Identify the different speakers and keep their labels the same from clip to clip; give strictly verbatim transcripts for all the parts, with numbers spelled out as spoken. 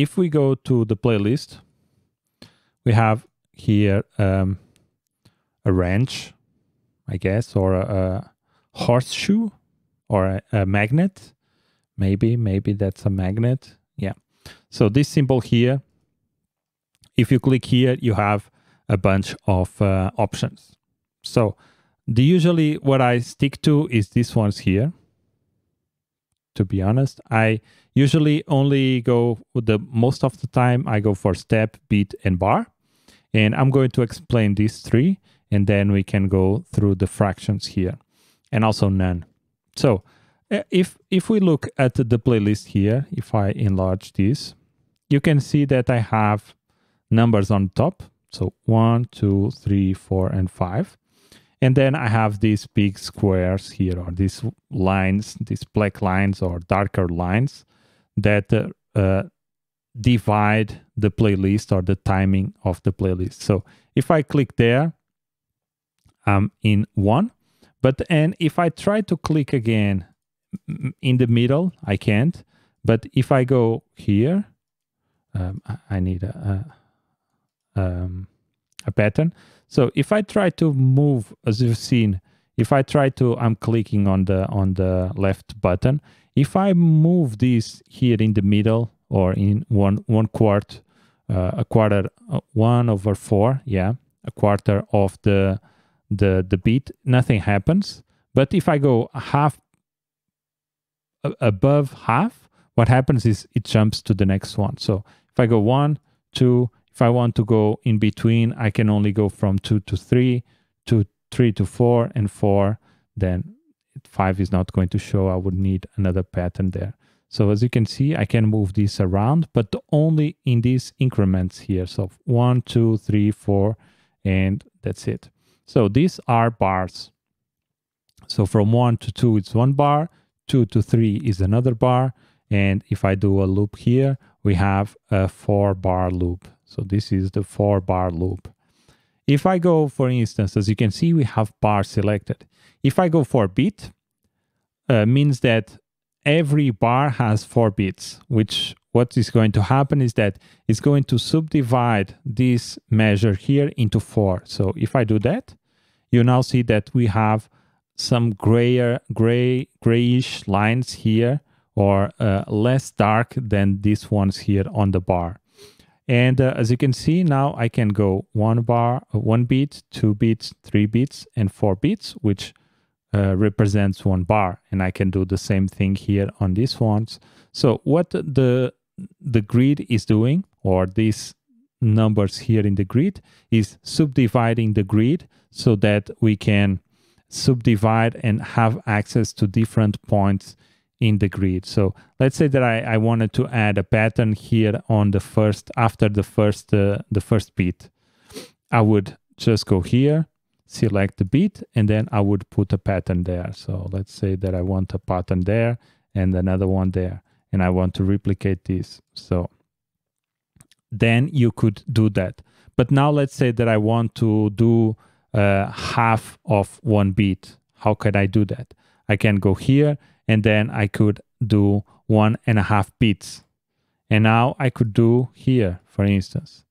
Speaker 1: if we go to the playlist, we have here um, a wrench, I guess, or a, a horseshoe, or a, a magnet. Maybe, maybe that's a magnet. Yeah. So this symbol here, if you click here, you have a bunch of uh, options. So the usually what I stick to is these ones here. To be honest, I usually only go with the most of the time I go for step, beat, and bar. And I'm going to explain these three, and then we can go through the fractions here, and also none. So if if we look at the playlist here, if I enlarge this, you can see that I have numbers on top. So one, two, three, four, and five. And then I have these big squares here, or these lines, these black lines or darker lines that uh, uh, divide the playlist or the timing of the playlist. So if I click there, I'm in one. But and if I try to click again in the middle, I can't. But if I go here, um, I need a, a, um, a pattern. So if I try to move, as you've seen, if I try to, I'm clicking on the on the left button. If I move this here in the middle or in one one quart, uh, a quarter, uh, one over four, yeah, a quarter of the the the beat, nothing happens. But if I go half above half, what happens is it jumps to the next one. So if I go one, two. If I want to go in between, I can only go from two to three, to three to four, and four. Then five is not going to show. I would need another pattern there. So as you can see, I can move this around, but only in these increments here. So one, two, three, four, and that's it. So these are bars. So from one to two, it's one bar. Two to three is another bar. And if I do a loop here, we have a four bar loop. So this is the four bar loop. If I go, for instance, as you can see, we have bar selected. If I go for beat, uh, means that every bar has four beats, which what is going to happen is that it's going to subdivide this measure here into four. So if I do that, you now see that we have some grayer, gray, grayish lines here, or uh, less dark than these ones here on the bar. And uh, as you can see, now I can go one bar, uh, one beat, two beats, three beats, and four beats, which uh, represents one bar. And I can do the same thing here on these ones. So what the, the grid is doing, or these numbers here in the grid, is subdividing the grid so that we can subdivide and have access to different points in the grid. So let's say that I, I wanted to add a pattern here on the first, after the first, uh, the first beat. I would just go here, select the beat, and then I would put a pattern there. So let's say that I want a pattern there and another one there, and I want to replicate this. So then you could do that. But now let's say that I want to do uh, half of one beat. How could I do that? I can go here, and then I could do one and a half beats. And now I could do here, for instance.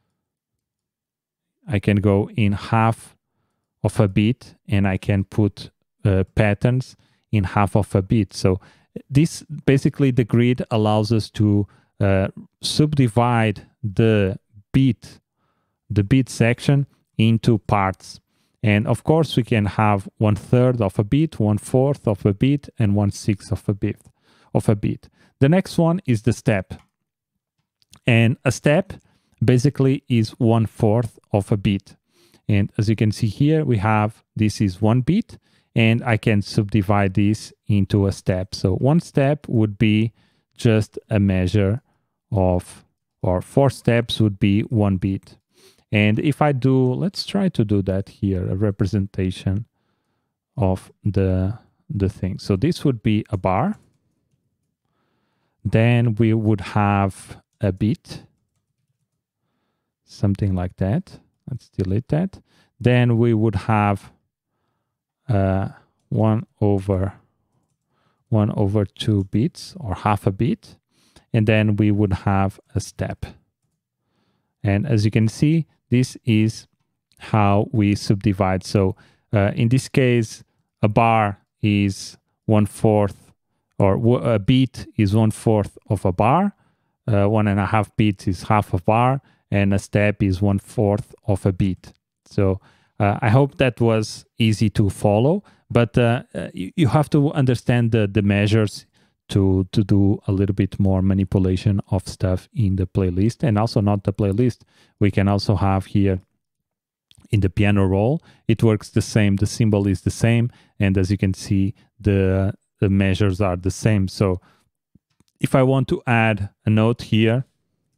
Speaker 1: I can go in half of a beat, and I can put uh, patterns in half of a beat. So this, basically the grid allows us to uh, subdivide the beat, the beat section into parts. And of course, we can have one third of a beat, one fourth of a beat, and one sixth of a beat. Of a beat. The next one is the step, and a step basically is one fourth of a beat. And as you can see here, we have this is one beat, and I can subdivide this into a step. So one step would be just a measure of, or four steps would be one beat. And if I do, let's try to do that here, a representation of the, the thing. So this would be a bar. Then we would have a beat, something like that. Let's delete that. Then we would have uh, one over one over two beats, or half a beat. and then we would have a step. And as you can see, this is how we subdivide. So uh, in this case, a bar is one fourth, or a beat is one fourth of a bar. Uh, one and a half beats is half a bar, and a step is one fourth of a beat. So uh, I hope that was easy to follow, but uh, you, you have to understand the, the measures to, to do a little bit more manipulation of stuff in the playlist, and also not the playlist. We can also have here in the piano roll, it works the same, the symbol is the same, and as you can see, the, the measures are the same. So if I want to add a note here,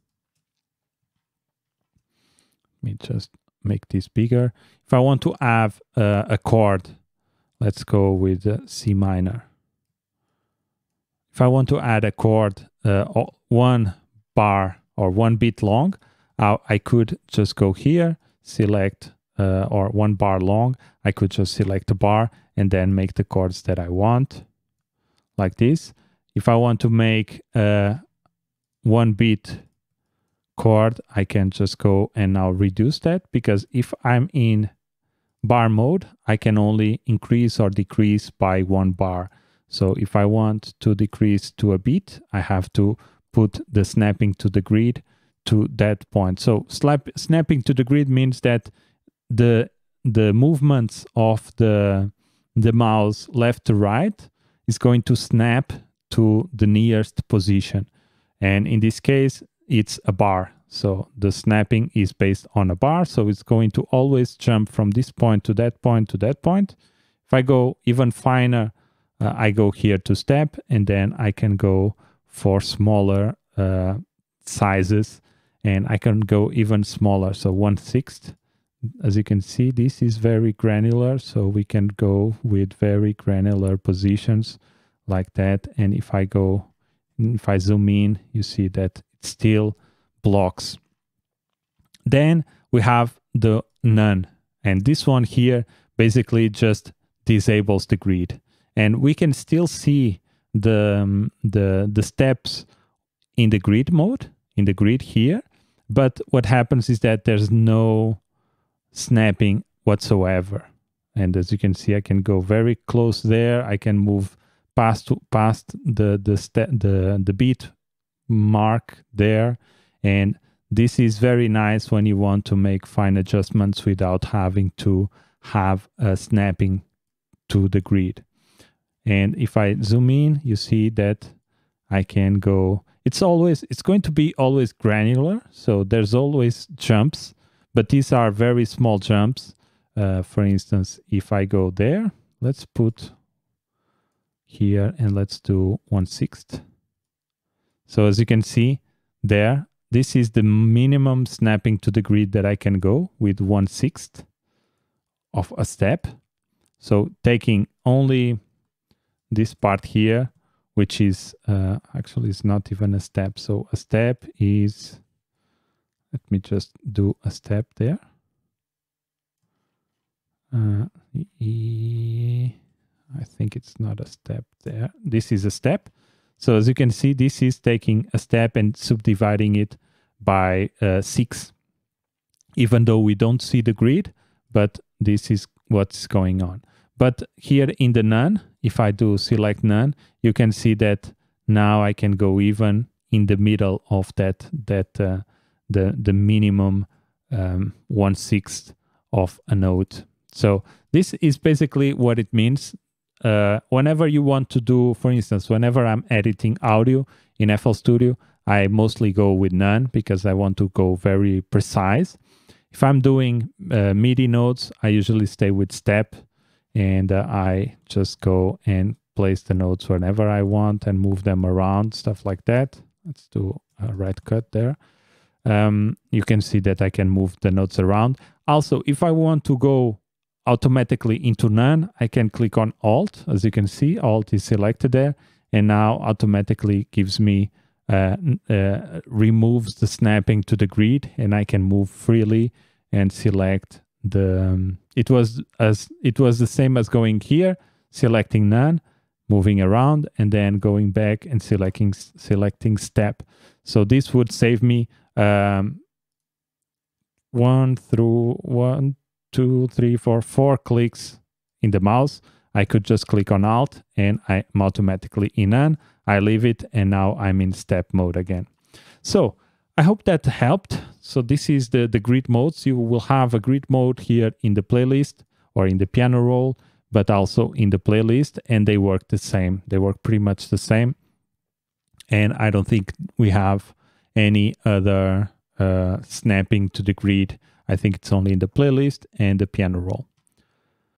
Speaker 1: let me just make this bigger. If I want to have uh, a chord, let's go with uh, C minor. If I want to add a chord uh, one bar or one beat long, uh, I could just go here, select, uh, or one bar long, I could just select a bar and then make the chords that I want, like this. If I want to make a one beat chord, I can just go and now reduce that, because if I'm in bar mode, I can only increase or decrease by one bar. So if I want to decrease to a beat, I have to put the snapping to the grid to that point. So slap, snapping to the grid means that the the movements of the the mouse left to right is going to snap to the nearest position, and in this case it's a bar. So the snapping is based on a bar, so it's going to always jump from this point to that point to that point. If I go even finer, uh, I go here to step, and then I can go for smaller uh, sizes, and I can go even smaller, so one sixth. As you can see, this is very granular, so we can go with very granular positions like that. And if I go, if I zoom in, you see that it still blocks. Then we have the none, and this one here basically just disables the grid, and we can still see the um, the the steps in the grid mode, in the grid here, but what happens is that there's no snapping whatsoever. And as you can see, I can go very close there. I can move past past the the step the the beat mark there, and this is very nice when you want to make fine adjustments without having to have a snapping to the grid. And if I zoom in, you see that I can go, it's always, it's going to be always granular, so there's always jumps, but these are very small jumps. Uh, for instance, if I go there, let's put here and let's do one sixth. So as you can see there, this is the minimum snapping to the grid that I can go with one sixth of a step. So taking only this part here, which is uh, actually it's not even a step. So a step is, let me just do a step there. Uh, I think it's not a step there. This is a step. So as you can see, this is taking a step and subdividing it by uh, six, even though we don't see the grid, but this is what's going on. But here in the none, if I do select none, you can see that now I can go even in the middle of that, that uh, the, the minimum um, one sixth of a note. So this is basically what it means. Uh, whenever you want to do, for instance, whenever I'm editing audio in F L Studio, I mostly go with none because I want to go very precise. If I'm doing uh, MIDI notes, I usually stay with step, and uh, I just go and place the notes whenever I want and move them around, stuff like that. Let's do a right cut there. Um, you can see that I can move the notes around. Also, if I want to go automatically into none, I can click on Alt. As you can see, Alt is selected there, and now automatically gives me uh, uh, removes the snapping to the grid, and I can move freely and select the. Um, it was as it was the same as going here, selecting none, moving around, and then going back and selecting selecting step. So this would save me um, one through one, two, three, four, four clicks in the mouse. I could just click on Alt and I'm automatically in none. I leave it and now I'm in step mode again. So I hope that helped. So this is the, the grid modes. You will have a grid mode here in the playlist or in the piano roll, but also in the playlist, and they work the same. They work pretty much the same. And I don't think we have any other uh, snapping to the grid. I think it's only in the playlist and the piano roll.